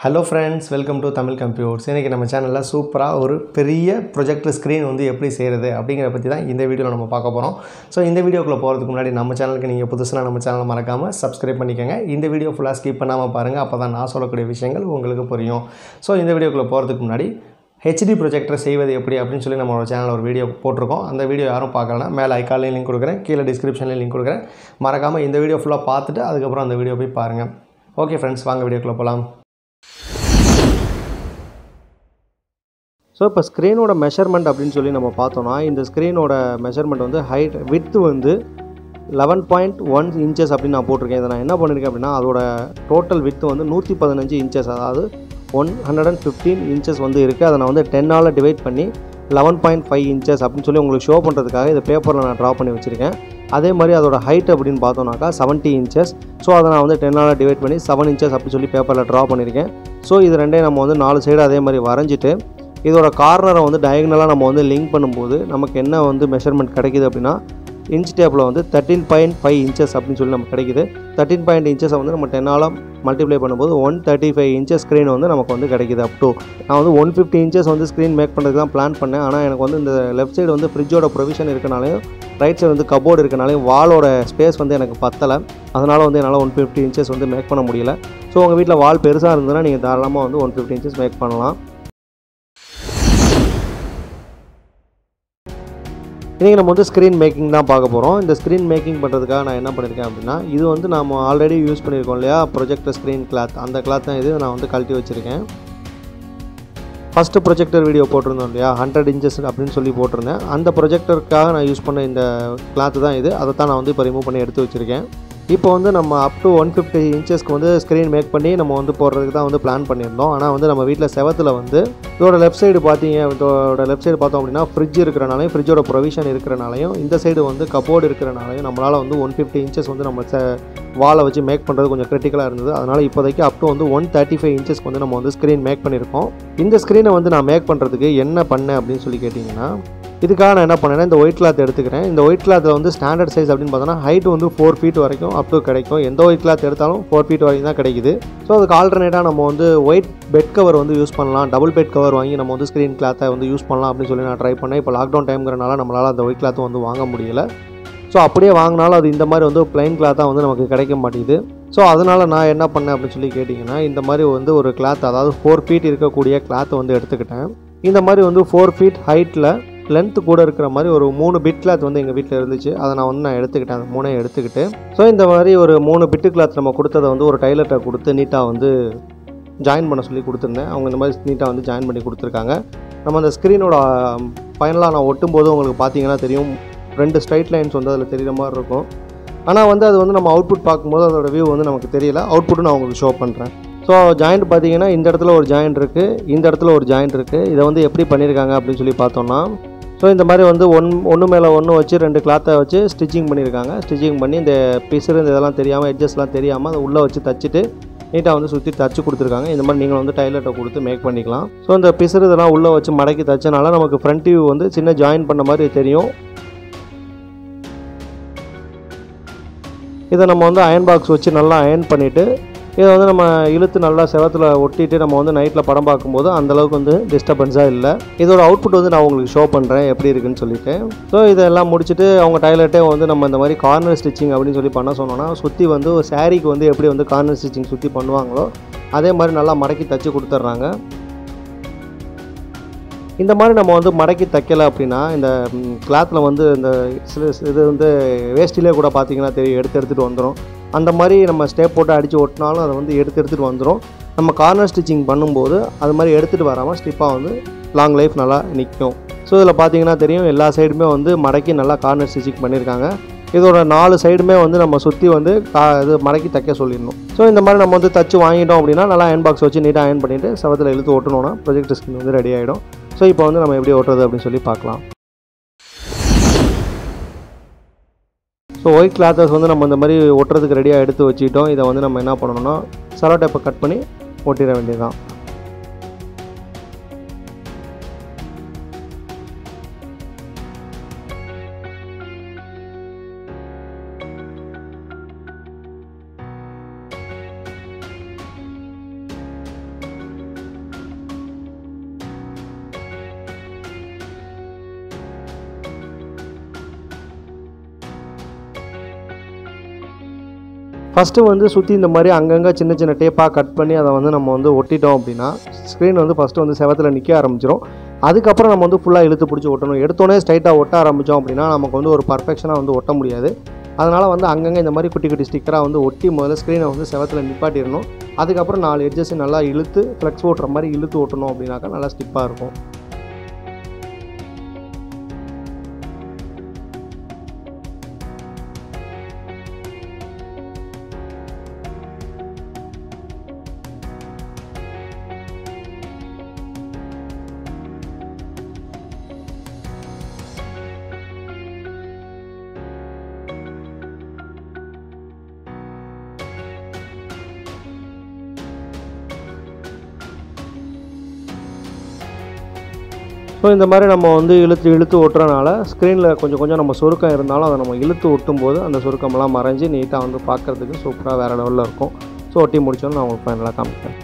Hello friends, welcome to Tamil computers. இன்றைக்கி நம்ம சேனலில் சூப்பராக ஒரு பெரிய ப்ரொஜெக்டர் ஸ்க்ரீன் வந்து எப்படி செய்கிறது அப்படிங்கிற பற்றி தான் இந்த வீடியோவில் நம்ம பார்க்க போகிறோம். ஸோ இந்த வீடியோக்குள்ளே போகிறதுக்கு முன்னாடி நம்ம சேனலுக்கு நீங்கள் புதுசாக நம்ம சேனலை மறக்காமல் சப்ஸ்கிரைப் பண்ணிக்கோங்க. இந்த வீடியோ ஃபுல்லாக ஸ்கிப் பண்ணாமல் பாருங்கள், அப்போ தான் நான் சொல்லக்கூடிய விஷயங்கள் உங்களுக்கு புரியும். ஸோ இந்த வீடியோக்குள்ளே போகிறதுக்கு முன்னாடி ஹெச்டி ப்ரொஜெக்டர் செய்வது எப்படி அப்படின்னு சொல்லி நம்மளோட சேனலில் ஒரு வீடியோ போட்டிருக்கோம். அந்த வீடியோ யாரும் பார்க்கலன்னா மேலே ஐக்கான்லேயும் லிங்க் கொடுக்குறேன், கீழே டிஸ்கிரிப்ஷன்லேயும் லிங்க் கொடுக்குறேன். மறக்காமல் இந்த வீடியோ ஃபுல்லாக பார்த்துட்டு அதுக்கப்புறம் அந்த வீடியோ போய் பாருங்கள். ஓகே ஃப்ரெண்ட்ஸ், வாங்க வீடியோக்குள்ளே போகலாம். ஸோ இப்போ ஸ்க்ரீனோட மெஷர்மெண்ட் அப்படின்னு சொல்லி நம்ம பார்த்தோன்னா, இந்த ஸ்க்ரீனோட மெஷர்மெண்ட் வந்து ஹைட் விட்த்து வந்து 11.1 இன்ச்சஸ் அப்படின்னு நான் போட்டிருக்கேன். இதை நான் என்ன பண்ணியிருக்கேன் அப்படின்னா, அதோட டோட்டல் விட்த்து வந்து 115 இன்ச்சஸ், அதாவது 115 இன்ச்சஸ் வந்து இருக்குது. அதை நான் வந்து 10ஆல் டிவைட் பண்ணி 11.5 இன்ச்சஸ் அப்படின்னு சொல்லி உங்களுக்கு ஷோ பண்ணுறதுக்காக இதை பேப்பரில் நான் ட்ரா பண்ணி வச்சுருக்கேன். அதே மாதிரி அதோட ஹைட் அப்படின்னு பார்த்தோன்னாக்கா 70 இன்ச்சஸ். ஸோ அதை நான் வந்து 10ஆல் டிவைட் பண்ணி 7 இன்ச்சஸ் அப்படின்னு சொல்லி பேப்பரில் ட்ரா பண்ணியிருக்கேன். ஸோ இது ரெண்டையும் நம்ம வந்து 4 சைடு அதே மாதிரி வரைஞ்சிட்டு இதோட கார்னரை வந்து டயகனலாக நம்ம வந்து லிங்க் பண்ணும்போது நமக்கு என்ன வந்து மெஷர்மெண்ட் கிடைக்கிது அப்படின்னா, இன்ச் டேப்பில் வந்து 13.5 இன்ச்சஸ் அப்படின்னு சொல்லி நமக்கு கிடைக்கிது. 13.5 இன்ச்சஸை வந்து நம்ம 10ஆல் மல்டிப்ளை பண்ணும்போது 135 இன்ச்சஸ் ஸ்க்ரீன் வந்து நமக்கு வந்து கிடைக்கிது. அப் டு நான் வந்து 150 இன்ச்சஸ் வந்து ஸ்க்ரீன் மேக் பண்ணுறதுக்கு தான் பிளான் பண்ணேன். ஆனால் எனக்கு வந்து இந்த லெஃப்ட் சைடு வந்து ஃப்ரிட்ஜோட ப்ரொவிஷன் இருக்கனாலையும் ரைட் சைடு வந்து கபோர்டு இருக்கனாலையும் வாலோட ஸ்பேஸ் வந்து எனக்கு பத்தலை. அதனால் வந்து என்னால் 150 இன்ச்சஸ் வந்து மேக் பண்ண முடியல. ஸோ உங்கள் வீட்டில் வால் பெருசாக இருந்ததுன்னா நீங்கள் தாராளமாக வந்து 150 இன்ச்சஸ் மேக் பண்ணலாம். இன்றைக்கி நம்ம வந்து ஸ்க்ரீன் மேக்கிங் தான் பார்க்க போகிறோம். இந்த ஸ்க்ரீன் மேக்கிங் பண்ணுறதுக்காக நான் என்ன பண்ணியிருக்கேன் அப்படின்னா, இது வந்து நம்ம ஆல்ரெடி யூஸ் பண்ணியிருக்கோம் இல்லையா, ப்ரொஜெக்டர் ஸ்க்ரீன் கிளாத், அந்த கிளாத் தான் இது. நான் வந்து கழட்டி வச்சுருக்கேன். ஃபஸ்ட்டு ப்ரொஜெக்டர் வீடியோ போட்டிருந்தோம் இல்லையா, 100 இன்ச்சஸ் அப்படின்னு சொல்லி போட்டிருந்தேன். அந்த ப்ரொஜெக்டருக்காக நான் யூஸ் பண்ண இந்த கிளாத்து தான் இது. அதை தான் நான் வந்து இப்போ ரிமூவ் பண்ணி எடுத்து வச்சுருக்கேன். இப்போ வந்து நம்ம அப் டு 150 இன்ச்சஸ்க்கு வந்து ஸ்க்ரீன் மேக் பண்ணி நம்ம வந்து போடுறதுக்கு தான் வந்து பிளான் பண்ணியிருந்தோம். ஆனால் வந்து நம்ம வீட்டில் செவத்தில் வந்து இதோட லெஃப்ட் சைடு பார்த்தோம் அப்படின்னா ஃப்ரிட்ஜ் இருக்கிறனாலையும் ஃப்ரிட்ஜோட ப்ரொவிஷன் இருக்கிறனாலையும் இந்த சைடு வந்து கபோர்டு இருக்கிறனாலையும் நம்மளால் வந்து 150 இன்ச்சஸ் வந்து நம்ம வாலை வச்சு மேக் பண்ணுறது கொஞ்சம் கிரிட்டிக்கலாக இருந்தது. அதனால் இப்போதைக்கு அப் டு வந்து 135 இன்ச்சஸ்க்கு வந்து நம்ம வந்து ஸ்க்ரீன் மேக் பண்ணியிருக்கோம். இந்த ஸ்க்ரீனை வந்து நான் மேக் பண்ணுறதுக்கு என்ன பண்ணேன் அப்படின்னு சொல்லி கேட்டிங்கன்னா, இதுக்காக நான் என்ன பண்ணேன்னா, இந்த ஒயிட் கிளாத் எடுத்துக்கிறேன். இந்த ஒயிட் கிளாத்தில் வந்து ஸ்டாண்டர்ட் சைஸ் அப்படின்னு பார்த்தோன்னா ஹைட் வந்து 4 ஃபீட் வரைக்கும் அப் டு கிடைக்கும். எந்த ஒயிட் கிளாத் எடுத்தாலும் 4 ஃபீட் வரைக்கும் தான் கிடைக்குது. ஸோ அதுக்கு ஆல்டர்னேட்டாக நம்ம வந்து ஒயிட் பெட் கவர் வந்து யூஸ் பண்ணலாம், டபுள் பெட் கவர் வாங்கி நம்ம வந்து ஸ்க்ரீன் கிளாத்தை வந்து யூஸ் பண்ணலாம் அப்படின்னு சொல்லி நான் ட்ரை பண்ணேன். இப்போ லாக்டவுன் டைம்ங்கிறனால நம்மளால் அந்த ஒயிட் கிளாத்தை வந்து வாங்க முடியல. ஸோ அப்படியே வாங்கினாலும் அது இந்த மாதிரி வந்து பிளைன் கிளாத்தாக வந்து நமக்கு கிடைக்க மாட்டேங்குது. ஸோ அதனால் நான் என்ன பண்ணேன் அப்படின்னு சொல்லி கேட்டிங்கன்னா, இந்த மாதிரி வந்து ஒரு கிளாத், அதாவது 4 ஃபீட் இருக்கக்கூடிய கிளாத்தை வந்து எடுத்துக்கிட்டேன். இந்த மாதிரி வந்து 4 ஃபீட் ஹைட்டில் லென்த்து கூட இருக்கிற மாதிரி ஒரு 3 பிட் கிளாத் வந்து எங்கள் வீட்டில் இருந்துச்சு. அதை நான் எடுத்துக்கிட்டேன். அந்த 3 எடுத்துக்கிட்டு, ஸோ இந்த மாதிரி ஒரு 3 பிட்டு கிளாத் நம்ம கொடுத்ததை வந்து ஒரு டைலர்கிட்ட கொடுத்து நீட்டாக வந்து ஜாயின் பண்ண சொல்லி கொடுத்துருந்தேன். அவங்க இந்த மாதிரி நீட்டாக வந்து ஜாயின் பண்ணி கொடுத்துருக்காங்க. நம்ம அந்த ஸ்க்ரீனோட ஃபைனலாக நான் ஒட்டும்போது உங்களுக்கு பார்த்தீங்கன்னா தெரியும், 2 ஸ்ட்ரைட் லைன்ஸ் வந்து அதில் தெரிகிற மாதிரி இருக்கும். ஆனால் வந்து அது வந்து நம்ம அவுட்புட் பார்க்கும்போது அதோட வியூ வந்து நமக்கு தெரியல. அவுட்புட்டும் நான் உங்களுக்கு ஷோ பண்ணுறேன். ஸோ ஜாயிண்ட் பார்த்தீங்கன்னா இந்த இடத்துல ஒரு ஜாயிண்ட் இருக்குது, இந்த இடத்துல ஒரு ஜாயிண்ட் இருக்குது. இதை வந்து எப்படி பண்ணியிருக்காங்க அப்படின்னு சொல்லி பார்த்தோம்னா, ஸோ இந்த மாதிரி வந்து ஒன்று மேலே ஒன்று வச்சு 2 கிளாத்தை வச்சு ஸ்டிச்சிங் பண்ணியிருக்காங்க. ஸ்டிச்சிங் பண்ணி இந்த பிசுறு இந்த இதெல்லாம் தெரியாமல், எட்ஜஸ்லாம் தெரியாமல் அதை உள்ளே வச்சு தச்சுட்டு நீட்டாக வந்து சுற்றி தச்சு கொடுத்துருக்காங்க. இந்த மாதிரி நீங்கள் வந்து டைலர்கிட்ட கொடுத்து மேக் பண்ணிக்கலாம். ஸோ இந்த பிசுறு இதெல்லாம் உள்ளே வச்சு மடக்கி தச்சனால நமக்கு ஃப்ரண்ட் வியூ வந்து சின்ன ஜாயின் பண்ண மாதிரி தெரியும். இதை நம்ம வந்து அயன் பாக்ஸ் வச்சு நல்லா அயன் பண்ணிவிட்டு இதை வந்து நம்ம இழுத்து நல்லா செவத்தில் ஒட்டிட்டு நம்ம வந்து நைட்டில் படம் பார்க்கும்போது அந்தளவுக்கு வந்து டிஸ்டர்பன்ஸாக இல்லை. இதோட அவுட்புட் வந்து நான் உங்களுக்கு ஷோ பண்ணுறேன் எப்படி இருக்குன்னு சொல்லிட்டு. ஸோ இதெல்லாம் முடிச்சுட்டு அவங்க டைலர்ட்டே வந்து நம்ம இந்த மாதிரி கார்னர் ஸ்டிச்சிங் அப்படின்னு சொல்லி பண்ண சொன்னோன்னா, சுற்றி வந்து ஒரு சாரீக்கு வந்து எப்படி வந்து கார்னர் ஸ்டிச்சிங் சுற்றி பண்ணுவாங்களோ அதே மாதிரி நல்லா மடக்கி தச்சு கொடுத்துட்றாங்க. இந்த மாதிரி நம்ம வந்து மடக்கி தைக்கலை அப்படின்னா, இந்த கிளாத்தில் வந்து இந்த இது வந்து வேஸ்ட்டிலே கூட பார்த்தீங்கன்னா தெரியும், எடுத்துகிட்டு வந்துடும். அந்த மாதிரி நம்ம ஸ்டேப் போட்டு அடித்து ஒட்டினாலும் அதை வந்து எடுத்துகிட்டு வந்துடும். நம்ம கார்னர் ஸ்டிச்சிங் பண்ணும்போது அது மாதிரி எடுத்துகிட்டு வராமல் ஸ்டிப்பாக வந்து லாங் லைஃப் நல்லா நிற்கும். ஸோ இதில் பார்த்தீங்கன்னா தெரியும், எல்லா சைடுமே வந்து மடக்கி நல்லா கார்னர் ஸ்டிச்சிங் பண்ணியிருக்காங்க. இதோட 4 சைடுமே வந்து நம்ம சுற்றி வந்து இது மடக்கி தைக்க சொல்லிடணும். ஸோ இந்த மாதிரி நம்ம வந்து தச்சு வாங்கிட்டோம் அப்படின்னா நல்லா அயன் பாக்ஸ் வச்சு நீட்டாக அயன் பண்ணிவிட்டு செவத்தில் இழுத்து ஒட்டணுன்னா ப்ரொஜெக்டர் ஸ்க்ரீன் வந்து ரெடி ஆகிடும். ஸோ இப்போ வந்து நம்ம எப்படி ஓட்டுறது அப்படின்னு சொல்லி பார்க்கலாம். ஸோ ஒயிட் கிளாத்தஸ் வந்து நம்ம இந்த மாதிரி ஒட்டுறதுக்கு ரெடியாக எடுத்து வச்சுக்கிட்டோம். இதை வந்து நம்ம என்ன பண்ணணும்னா, செலோ டேப்பை கட் பண்ணி ஒட்டிட வேண்டியதுதான். ஃபஸ்ட்டு வந்து சுற்றி இந்த மாதிரி அங்கங்கே சின்ன சின்ன டேப்பாக கட் பண்ணி அதை வந்து நம்ம வந்து ஒட்டிட்டோம் அப்படின்னா ஸ்க்ரீன் வந்து ஃபஸ்ட்டு வந்து செவத்தில் நிற்க ஆரம்பிச்சிடும். அதுக்கப்புறம் நம்ம வந்து ஃபுல்லாக இழுத்து பிடிச்சி ஒட்டணும். எடுத்தோடனே ஸ்ட்ரைட்டாக ஒட்ட ஆரம்பித்தோம் அப்படின்னா நமக்கு வந்து ஒரு பர்ஃபெக்ஷனாக வந்து ஒட்ட முடியாது. அதனால் வந்து அங்கங்கே இந்த மாதிரி குட்டி குட்டி ஸ்டிக்கராக வந்து ஒட்டி முதல்ல ஸ்க்ரீனை வந்து செவத்தில் நிப்பாட்டிடணும். அதுக்கப்புறம் 4 எட்ஜஸ் நல்லா இழுத்து ஃப்ளெக்ஸ் ஓட்டுற மாதிரி இழுத்து ஓட்டணும் அப்படின்னாக்கா நல்லா ஸ்டிப்பாக இருக்கும். ஸோ இந்த மாதிரி நம்ம வந்து இழுத்து ஒட்டுறனால ஸ்க்ரீனில் கொஞ்சம் நம்ம சுருக்கம் இருந்தாலும் அதை நம்ம இழுத்து ஒட்டும்போது அந்த சுருக்கமெல்லாம் மறைஞ்சி நீட்டாக வந்து பார்க்குறதுக்கு சூப்பராக வேறு லெவலில் இருக்கும். ஸோ ஒட்டி முடிச்சோன்னு நான் உங்களுக்கு ஃபைனலாக காமிப்பேன்.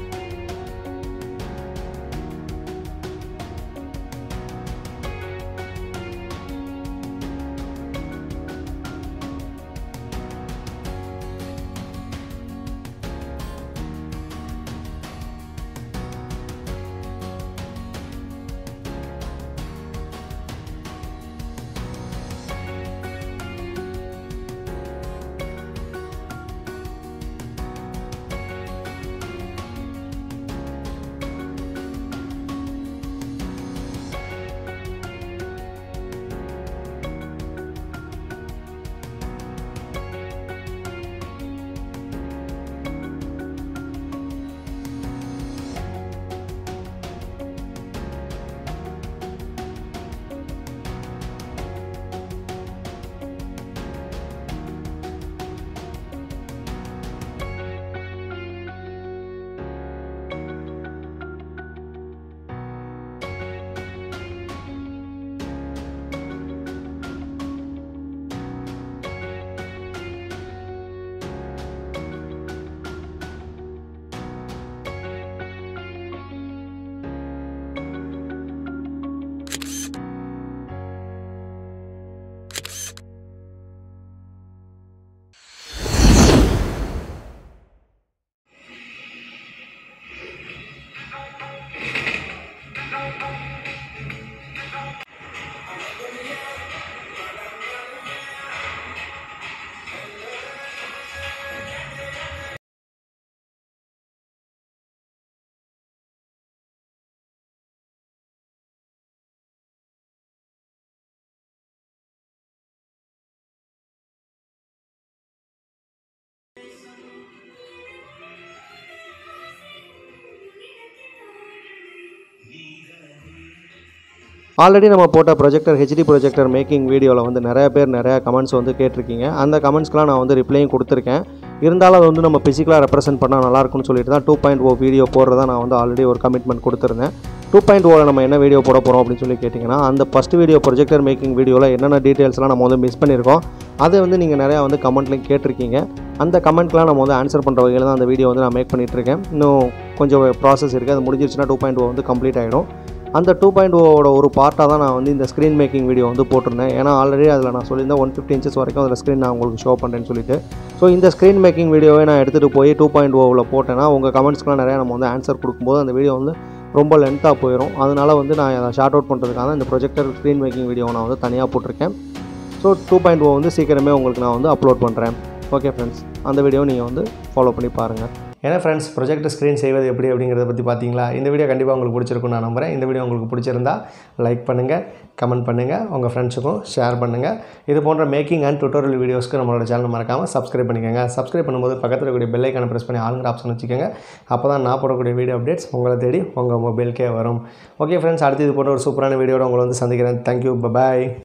ஆல்ரெடி நம்ம போட்ட ப்ரொஜெக்டர் ஹெச்டி ப்ரொஜெக்டர் மேக்கிங் வீடியோவில் வந்து நிறைய பேர் நிறையா கமெண்ட்ஸ் வந்து கேட்டிருக்கீங்க. அந்த கமெண்ட்ஸ்க்கெலாம் நான் வந்து ரிப்ளையும் கொடுத்துருக்கேன். இருந்தாலும் அது வந்து நம்ம ஃபிசிக்கலாக ரெப்ரசென்ட் பண்ணால் நல்லாயிருக்கும்னு சொல்லிட்டு தான் 2.0 வீடியோ போடுறதா நான் வந்து ஆல்ரெடி ஒரு கமிட்மெண்ட் கொடுத்துருந்தேன். 2.0 நம்ம என்ன வீடியோ போட போகிறோம் அப்படின்னு சொல்லி கேட்டிங்கன்னா, அந்த ஃபஸ்ட் வீடியோ ப்ரொஜெக்டர் மேக்கிங் வீடியோவில் என்னென்ன டீட்டெயில்ஸ்லாம் நம்ம வந்து மிஸ் பண்ணியிருக்கோம் அதை வந்து நீங்கள் நிறையா வந்து கமெண்ட்லையும் கேட்டிருக்கீங்க. அந்த கமெண்ட்லாம் நம்ம வந்து ஆன்சர் பண்ணுற வகையில் தான் அந்த வீடியோ வந்து நான் மேக் பண்ணிகிட்ருக்கேன். இன்னும் கொஞ்சம் ப்ராசஸ் இருக்குது. அது முடிஞ்சிருச்சுன்னா 2.0 வந்து கம்ப்ளீட் ஆகிடும். அந்த 2.0 ஒரு பார்ட்டாக தான் நான் வந்து இந்த ஸ்க்ரீன் மேக்கிங் வீடியோ வந்து போட்டிருந்தேன். ஏன்னா ஆல்ரெடி அதில் நான் சொல்லியிருந்தேன் 150 இன்ச்சஸ் வரைக்கும் அதில் ஸ்க்ரீன் நான் உங்களுக்கு ஷோ பண்ணுறேன்னு சொல்லிட்டு. ஸோ இந்த ஸ்க்ரீன் மேக்கிங் வீடியோவை நான் எடுத்துகிட்டு போய் 2.0 போட்டேன்னா உங்கள் கமெண்ட்ஸ்க்குலாம் நிறையா நம்ம வந்து ஆன்சர் கொடுக்கும்போது அந்த வீடியோ வந்து ரொம்ப லென்த்தாக போயிடும். அதனால் வந்து நான் அதை ஷார்ட் அவுட் பண்ணுறதுக்காக இந்த ப்ரொஜெக்டர் ஸ்க்ரீன் மேக்கிங் வீடியோவை நான் வந்து தனியாக போட்டிருக்கேன். ஸோ 2.0 வந்து சீக்கிரமே உங்களுக்கு நான் வந்து அப்லோட் பண்ணுறேன். ஓகே ஃப்ரெண்ட்ஸ், அந்த வீடியோவை நீங்கள் வந்து ஃபாலோ பண்ணி பாருங்கள். ஏன்னா ஃப்ரெண்ட்ஸ், ப்ரொஜெக்டர் ஸ்க்ரீன் செய்வது எப்படி அப்படிங்கிறத பற்றி பார்த்தீங்களா? இந்த வீடியோ கண்டிப்பாக உங்களுக்கு பிடிச்சிருக்குன்னு நான் நம்புகிறேன். இந்த வீடியோ உங்களுக்கு பிடிச்சிருந்தா லைக் பண்ணுங்கள், கமெண்ட் பண்ணுங்கள், உங்கள் ஃப்ரெண்ட்ஸுக்கும் ஷேர் பண்ணுங்கள். இது போன்ற மேக்கிங் அண்ட் டுட்டோரியல் வீடியோஸ்க்கு நம்மளோட சேனல் மறக்காமல் சப்ஸ்கிரைப் பண்ணிக்கோங்க. சப்ஸ்கிரைப் பண்ணும்போது பக்கத்தில் இருக்கக்கூடிய பெல் ஐக்கானை ப்ரெஸ் பண்ணி ஆளுங்கிற ஆப்ஷன் வச்சுக்கோங்க. அப்போ தான் நான் போடக்கூடிய வீடியோ அப்டேட்ஸ் உங்களை தேடி உங்கள் மொபைலுக்கே வரும். ஓகே ஃப்ரெண்ட்ஸ், அடுத்து இது போன்ற ஒரு சூப்பரான வீடியோட உங்களை வந்து சந்திக்கிறேன். தேங்க்யூ, பாய்.